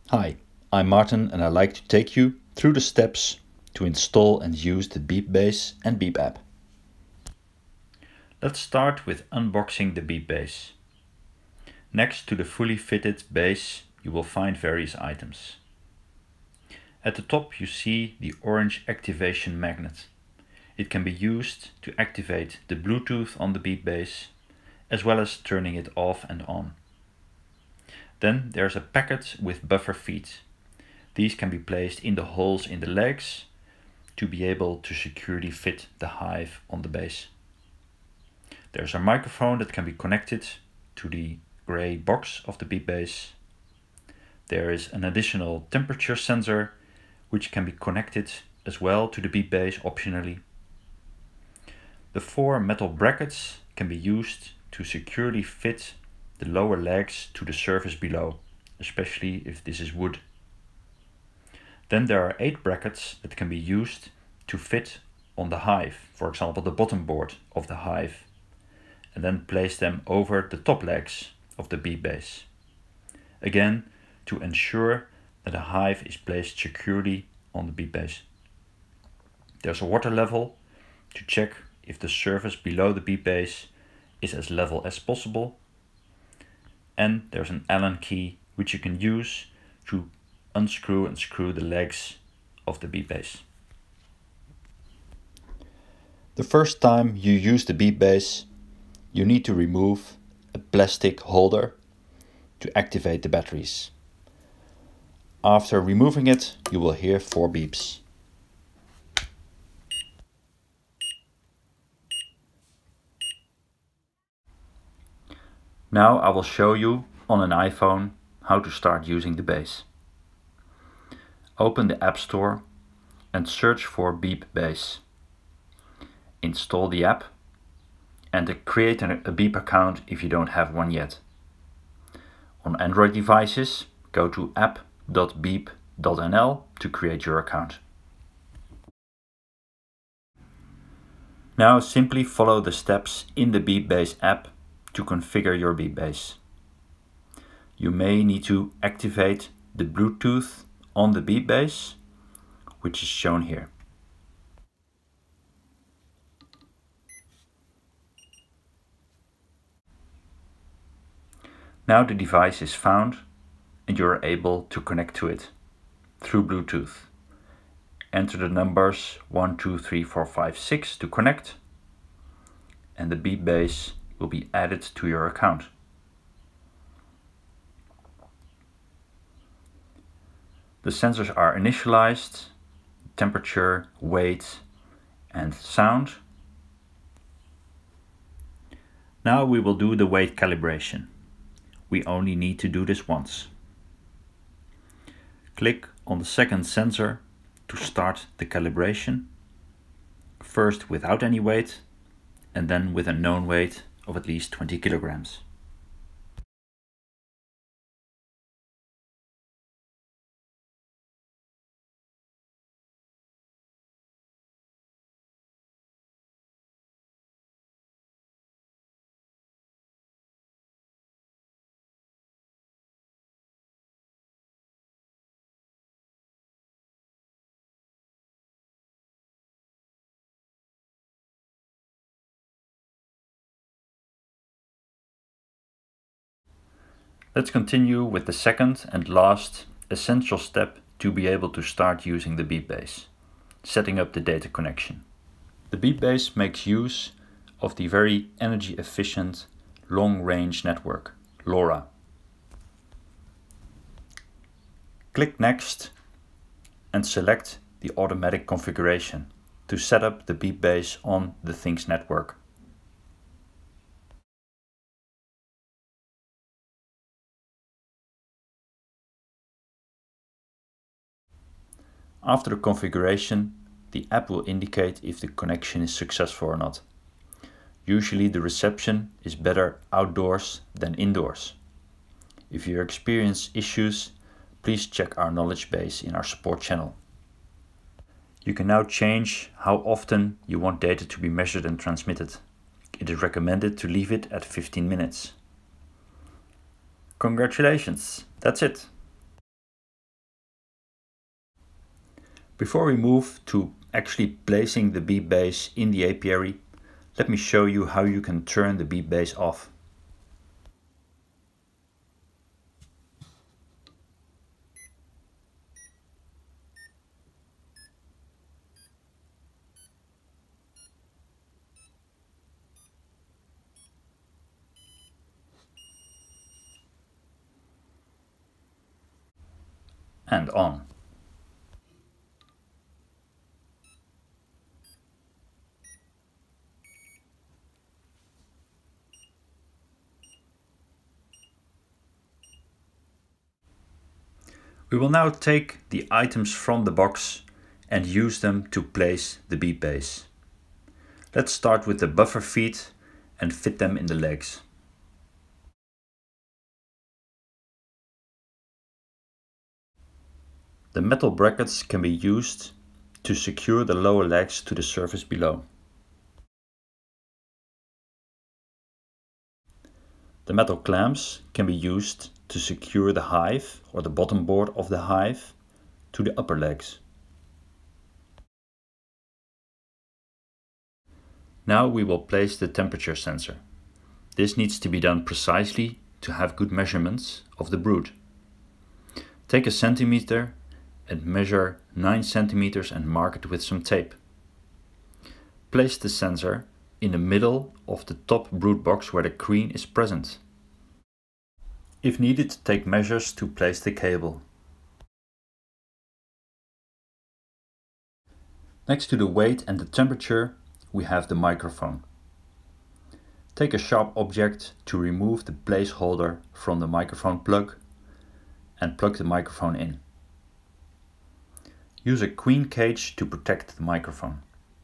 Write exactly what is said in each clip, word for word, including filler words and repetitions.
Hi, I'm Martin and I'd like to take you through the steps to install and use the Beep Base and Beep app. Let's start with unboxing the Beep Base. Next to the fully fitted base, you will find various items. At the top you see the orange activation magnet. It can be used to activate the Bluetooth on the Beep Base, as well as turning it off and on. Then there's a packet with buffer feet. These can be placed in the holes in the legs to be able to securely fit the hive on the base. There's a microphone that can be connected to the gray box of the Beep Base. There is an additional temperature sensor which can be connected as well to the Beep Base optionally. The four metal brackets can be used to securely fit the lower legs to the surface below, especially if this is wood. Then there are eight brackets that can be used to fit on the hive, for example the bottom board of the hive, and then place them over the top legs of the Beep Base. Again, to ensure that the hive is placed securely on the Beep Base. There's a water level to check if the surface below the Beep Base is as level as possible. And there's an Allen key which you can use to unscrew and screw the legs of the Beep Base. The first time you use the Beep Base, you need to remove a plastic holder to activate the batteries. After removing it, you will hear four beeps. Now I will show you on an iPhone how to start using the base. Open the App Store and search for Beep Base. Install the app and create a Beep account if you don't have one yet. On Android devices, go to app dot beep dot n l to create your account. Now simply follow the steps in the Beep Base app to configure your Beep Base. You may need to activate the Bluetooth on the Beep Base, which is shown here. Now the device is found and you are able to connect to it through Bluetooth. Enter the numbers one two three four five six to connect, and the Beep Base will be added to your account. The sensors are initialized: temperature, weight and sound. Now we will do the weight calibration. We only need to do this once. Click on the second sensor to start the calibration, first without any weight and then with a known weight of at least twenty kilograms. Let's continue with the second and last essential step to be able to start using the Beep Base: setting up the data connection. The Beep Base makes use of the very energy efficient long range network, LoRa. Click Next and select the automatic configuration to set up the Beep Base on the Things network. After the configuration, the app will indicate if the connection is successful or not. Usually the reception is better outdoors than indoors. If you experience issues, please check our knowledge base in our support channel. You can now change how often you want data to be measured and transmitted. It is recommended to leave it at fifteen minutes. Congratulations, that's it. Before we move to actually placing the beep base in the apiary, let me show you how you can turn the beep base off. And on. We will now take the items from the box and use them to place the beep base. Let's start with the buffer feet and fit them in the legs. The metal brackets can be used to secure the lower legs to the surface below. The metal clamps can be used to secure the hive or the bottom board of the hive to the upper legs. Now we will place the temperature sensor. This needs to be done precisely to have good measurements of the brood. Take a centimeter and measure nine centimeters and mark it with some tape. Place the sensor in the middle of the top brood box where the queen is present. If needed, take measures to place the cable. Next to the weight and the temperature, we have the microphone. Take a sharp object to remove the placeholder from the microphone plug and plug the microphone in. Use a queen cage to protect the microphone.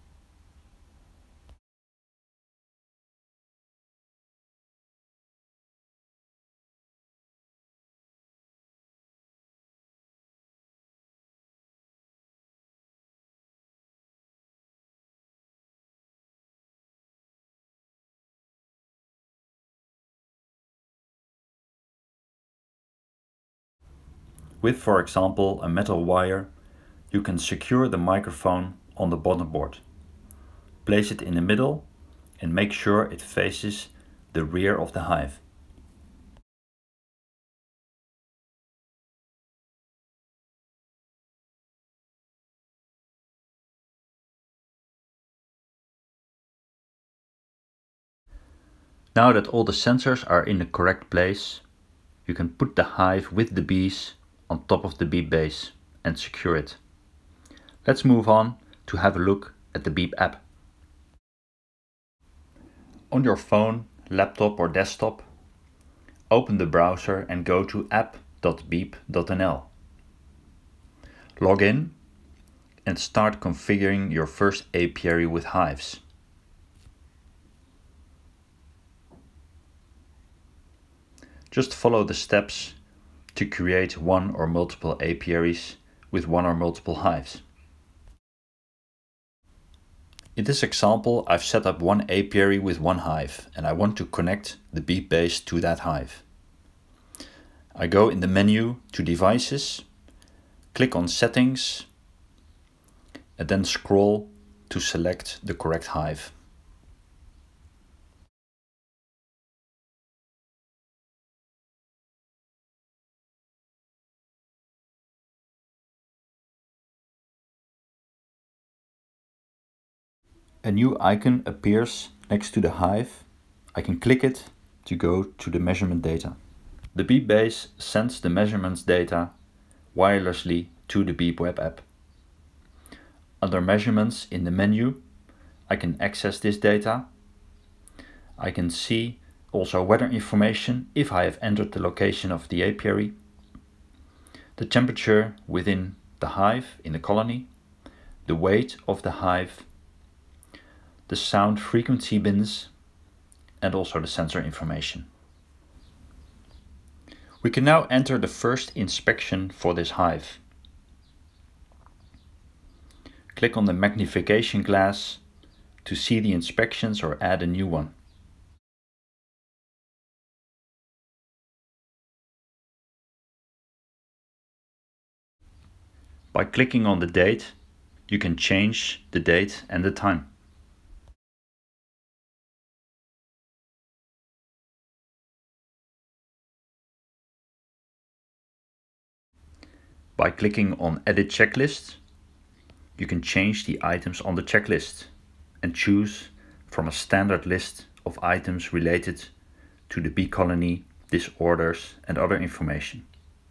With, for example, a metal wire, you can secure the microphone on the bottom board. Place it in the middle and make sure it faces the rear of the hive. Now that all the sensors are in the correct place, you can put the hive with the bees on top of the beep base and secure it. Let's move on to have a look at the Beep app. On your phone, laptop or desktop, open the browser and go to app dot beep dot n l. Log in and start configuring your first apiary with hives. Just follow the steps to create one or multiple apiaries with one or multiple hives. In this example, I've set up one apiary with one hive and I want to connect the beep base to that hive. I go in the menu to Devices, click on Settings and then scroll to select the correct hive. A new icon appears next to the hive. I can click it to go to the measurement data. The beep base sends the measurements data wirelessly to the Beep web app. Under measurements in the menu, I can access this data. I can see also weather information if I have entered the location of the apiary, the temperature within the hive in the colony, the weight of the hive, the sound frequency bins, and also the sensor information. We can now enter the first inspection for this hive. Click on the magnification glass to see the inspections or add a new one. By clicking on the date, you can change the date and the time. By clicking on Edit Checklist, you can change the items on the checklist and choose from a standard list of items related to the bee colony, disorders and other information.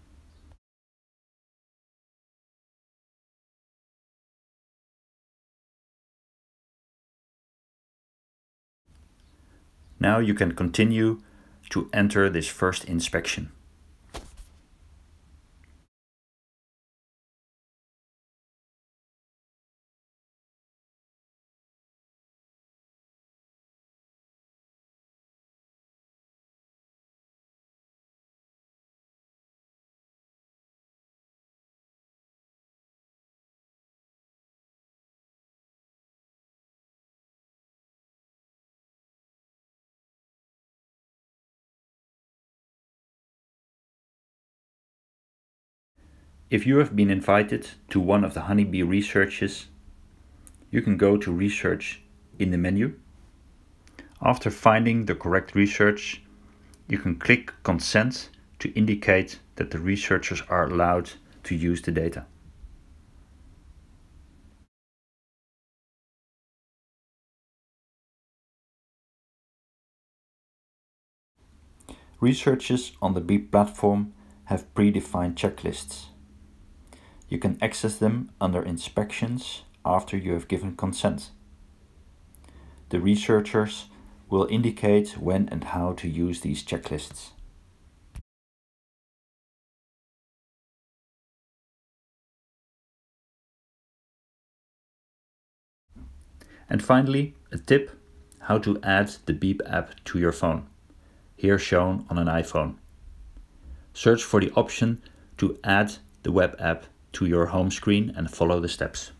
Now you can continue to enter this first inspection. If you have been invited to one of the honeybee researches, you can go to Research in the menu. After finding the correct research, you can click Consent to indicate that the researchers are allowed to use the data. Researches on the Bee platform have predefined checklists. You can access them under Inspections after you have given consent. The researchers will indicate when and how to use these checklists. And finally, a tip how to add the Beep app to your phone, here shown on an iPhone. Search for the option to add the web app to your home screen and follow the steps.